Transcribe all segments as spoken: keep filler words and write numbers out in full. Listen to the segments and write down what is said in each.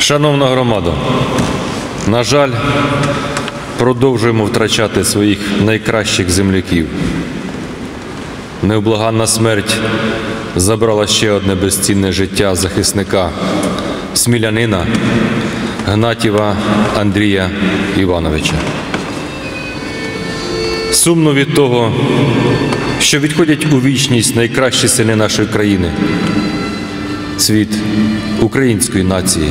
Шановна громада, на жаль, продовжуємо втрачати своїх найкращих земляків. Невблаганна смерть забрала ще одне безцінне життя захисника, смілянина Гнатєва Андрія Івановича. Сумно від того, що відходять у вічність найкращі сини нашої країни, цвіт української нації.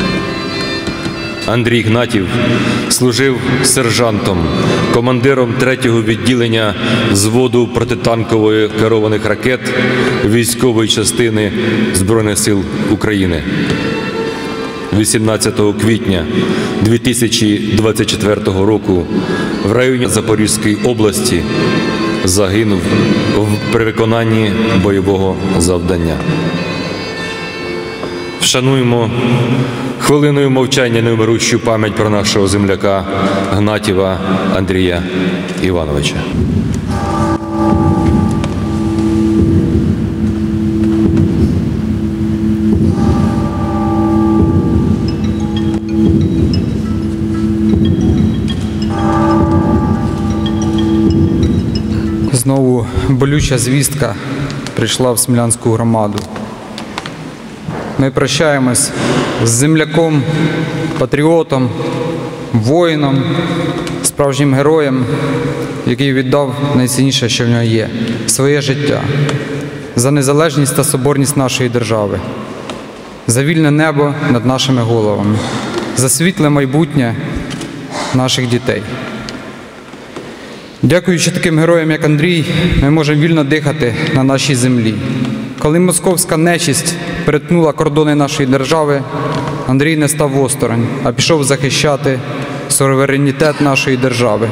Андрій Гнатів служив сержантом, командиром третього відділення взводу протитанкової керованих ракет військової частини Збройних сил України. вісімнадцятого квітня дві тисячі двадцять четвертого року в районі Запорізької області загинув при виконанні бойового завдання. Вшануємо хвилиною мовчання невмирущу пам'ять про нашого земляка Гнатєва Андрія Івановича. Знову болюча звістка прийшла в Смілянську громаду. Ми прощаємось з земляком, патріотом, воїном, справжнім героєм, який віддав найцінніше, що в нього є – своє життя, за незалежність та соборність нашої держави, за вільне небо над нашими головами, за світле майбутнє наших дітей. Дякуючи таким героям, як Андрій, ми можемо вільно дихати на нашій землі. Коли московська нечисть перетнула кордони нашої держави, Андрій не став осторонь, а пішов захищати суверенітет нашої держави.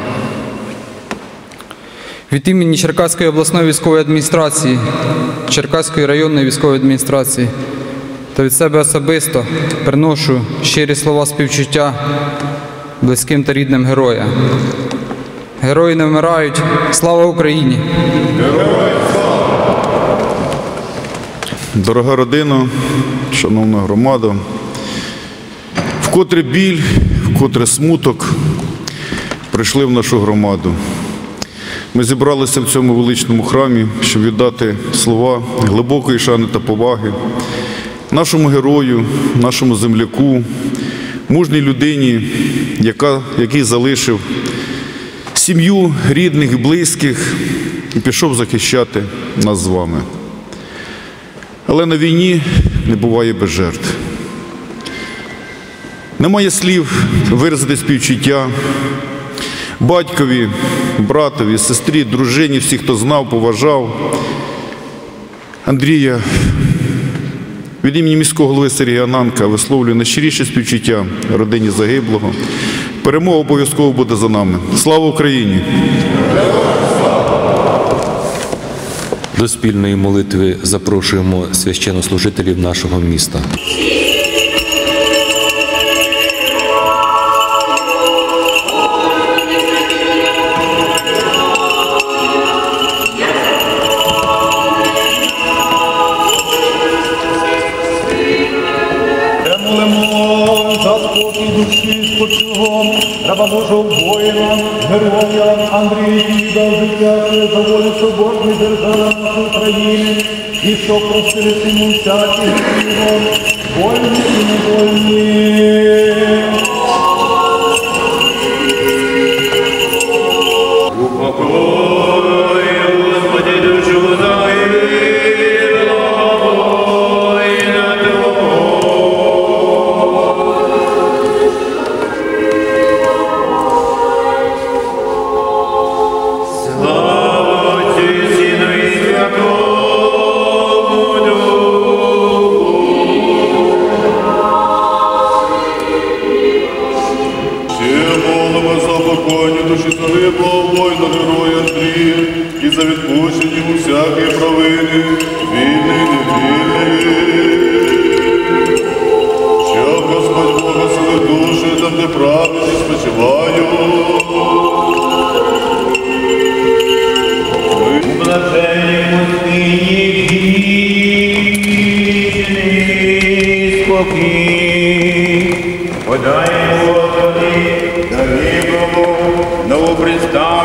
Від імені Черкаської обласної військової адміністрації, Черкаської районної військової адміністрації та від себе особисто приношу щирі слова співчуття близьким та рідним героя. Герої не вмирають. Слава Україні! Дорога родина, шановна громада, вкотре біль, вкотре смуток прийшли в нашу громаду. Ми зібралися в цьому величному храмі, щоб віддати слова глибокої шани та поваги нашому герою, нашому земляку, мужній людині, яка, який залишив сім'ю, рідних і близьких і пішов захищати нас з вами. Але на війні не буває без жертв. Немає слів виразити співчуття батькові, братові, сестрі, дружині, всі, хто знав, поважав Андрія. Від імені міського голови Сергія Ананка висловлюю найщиріше співчуття родині загиблого. Перемога обов'язково буде за нами. Слава Україні! До спільної молитви запрошуємо священнослужителів нашого міста. Раба Божого воїна, героя Андрія, який дав життя за волю соборної держави нашої України, і щоб простилися йому всякі гріхи, вольні і невольні. Упокой, Господи, душу загиблого воїна Твого. Душі загиблого воїна, героя Андрія, і за відпущення йому всякої провини, вільної і невільної. Щоб Господь благословив душі там, де праведні спочивають. У блаженній пустині вічний спокій.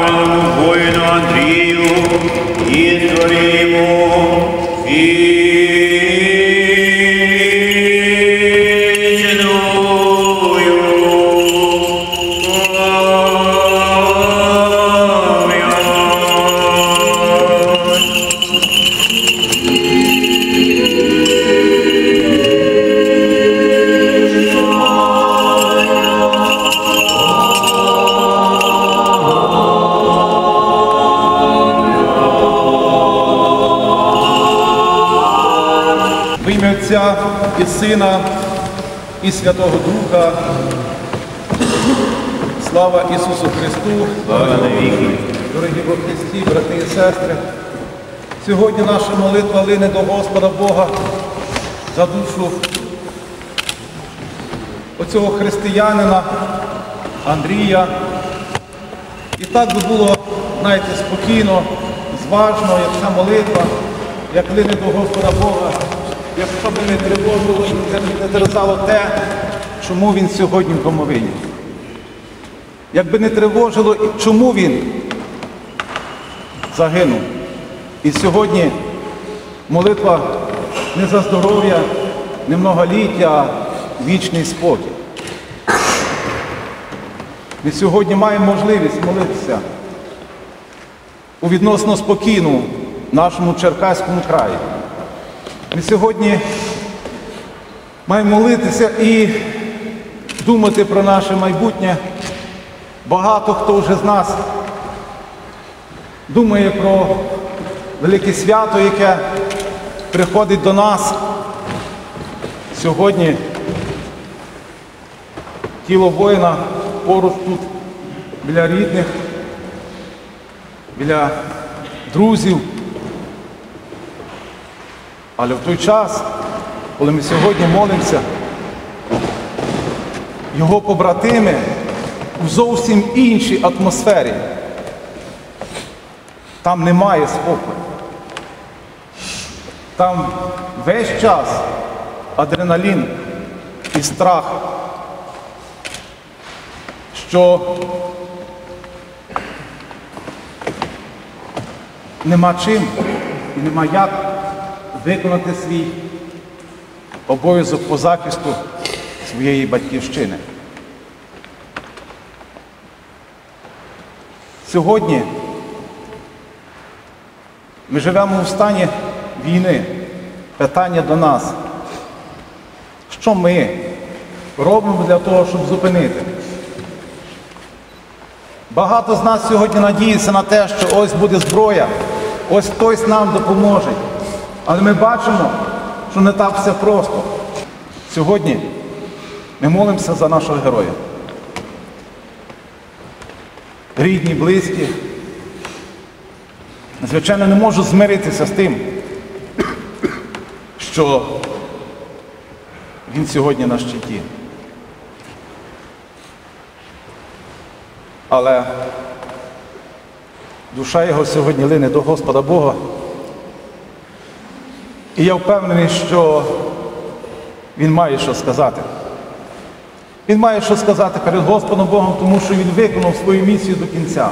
славному воїну Андрію і творимо В ім'я Отця і Сина, і Святого Духа. Слава Ісусу Христу! Слава навіки! Дорогі во Христі, брати і сестри! Сьогодні наша молитва лине до Господа Бога за душу оцього християнина Андрія. І так би було, знаєте, спокійно, зважно, як ця молитва, як лине до Господа Бога, якщо б не тривожило, не терзало те, чому він сьогодні в домовині. Якби не тривожило, чому він загинув. І сьогодні молитва не за здоров'я, не многоліття, а вічний спокій. Ми сьогодні маємо можливість молитися у відносно спокійному нашому Черкаському краї. Ми сьогодні маємо молитися і думати про наше майбутнє. Багато хто вже з нас думає про велике свято, яке приходить до нас. Сьогодні тіло воїна поруч тут, біля рідних, біля друзів. Але в той час, коли ми сьогодні молимося, його побратими у зовсім іншій атмосфері. Там немає спокою. Там весь час адреналін і страх, що нема чим і нема як виконати свій обов'язок по захисту своєї батьківщини. Сьогодні ми живемо у стані війни. Питання до нас. Що ми робимо для того, щоб зупинити? Багато з нас сьогодні надіється на те, що ось буде зброя, ось хтось нам допоможе. Але ми бачимо, що не так все просто. Сьогодні ми молимося за нашого героя. Рідні, близькі. Звичайно, не можу змиритися з тим, що він сьогодні на щиті. Але душа його сьогодні лине до Господа Бога. І я впевнений, що він має що сказати. Він має що сказати перед Господом Богом, тому що він виконав свою місію до кінця.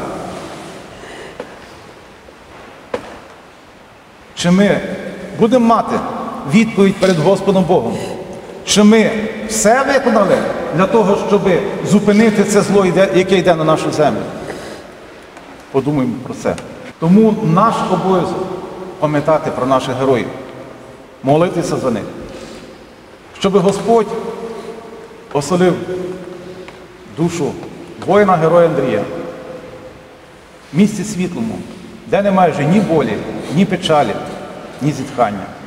Чи ми будемо мати відповідь перед Господом Богом? Чи ми все виконали для того, щоб зупинити це зло, яке йде на нашу землю? Подумаємо про це. Тому наш обов'язок пам'ятати про наших героїв, молитися за них, щоб Господь оселив душу воїна-героя Андрія в місці світлому, де немає вже ні болі, ні печалі, ні зітхання.